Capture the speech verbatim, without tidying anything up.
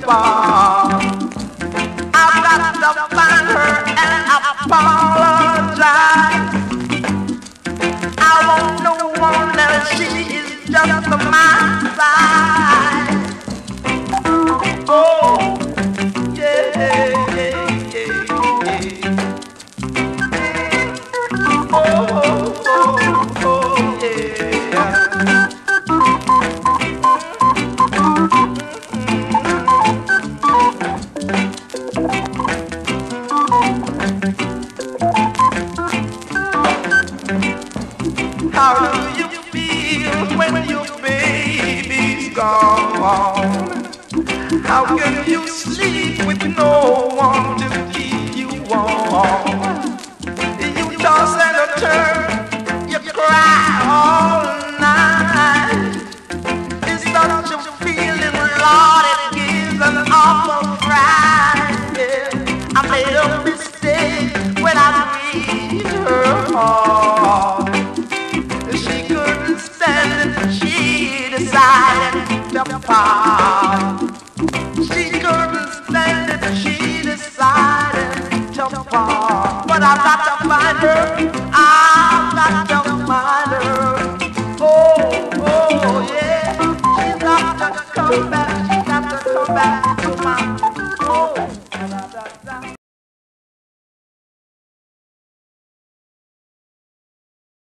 fall. I've got to find her and apologize. I want no one else, she is just my size. Oh, yeah, yeah, yeah, yeah. Oh, oh, oh, yeah. How do you feel when your baby's gone? How can you sleep with no one to keep you warm? You toss and a turn, you cry all night. It's such a feeling, Lord, it gives an awful fright. Yeah. I made a mistake when I breathed her heart. She couldn't stand it, she decided to part. She couldn't stand it, she decided to part. But I've got to find her, I've got to